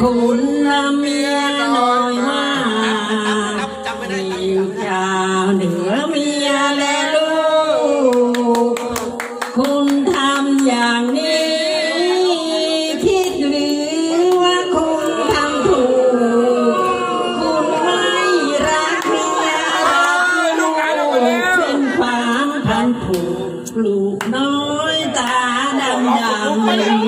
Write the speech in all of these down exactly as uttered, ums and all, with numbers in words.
คุณเมียน้อยว่ามีเจ้าเหนือเมียและลูกคุณทำอย่างนี้คิดหรือว่าคุณทำถูกคุณไม่รักเมียรักลูกเป็นความพันผูกลูกน้อยตาดำดำคุณเห็น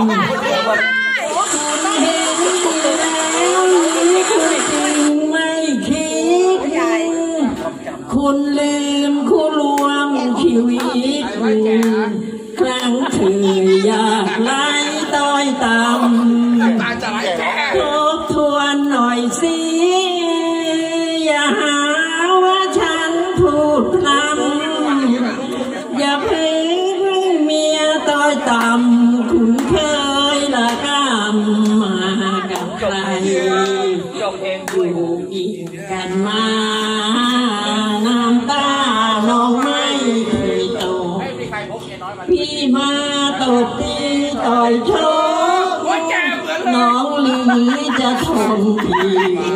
แล้วคุณจริงไม่คิดคุณลืมคุณรวมชีวิตครั้งเธออยากไล่ต้อยต่ำทบทวนหน่อยสิอย่าหาว่าฉันพูดพร่ำอย่าเพิ่งเมียต้อยต่ำคุณเคยละกำมากับใครอยู่กินกันมาน้ำตาน้องไม่เคยตกพี่มาตบตีต่อยโชกน้องหรือจะทนพี่ไหว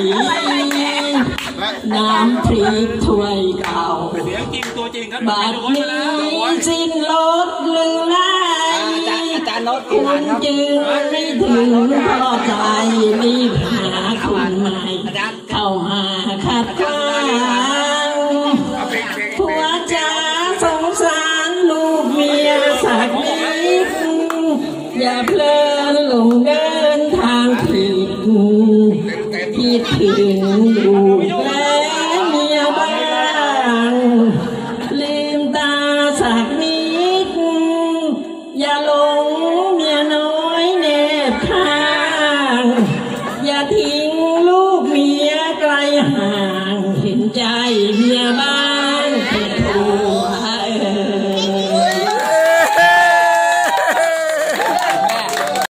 น้ำพริกถ้วยเก่าบัดนี้สิ้นรถหรือไรคุณจึงไม่ถึงพอใจรีบหาคนใหม่เข้ามาขัดขวางผัวจ๋าสงสารลูกเมียสักนิดอย่าเพลินหลงเดินทางผิดคิดถึงลูกและเมียบ้างลืมตาสักนิดอย่าหลงเมียน้อยเนบข้า